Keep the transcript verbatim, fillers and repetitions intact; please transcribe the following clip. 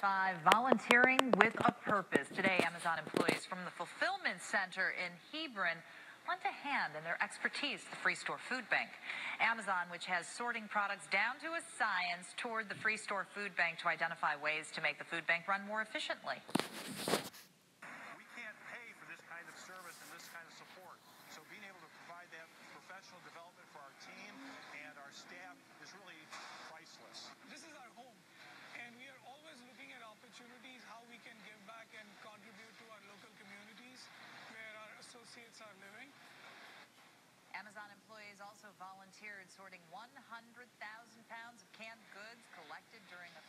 five, volunteering with a purpose. Today, Amazon employees from the Fulfillment Center in Hebron lent a hand in their expertise to the Free Store Food Bank. Amazon, which has sorting products down to a science, toured the Free Store Food Bank to identify ways to make the food bank run more efficiently. We can't pay for this kind of service and this kind of support. So being able to provide that professional development for our team and our staff is really priceless. This is our home, and we are always looking at opportunities how we can give back and contribute to our local communities where our associates are living. Amazon employees also volunteered sorting one hundred thousand pounds of canned goods collected during a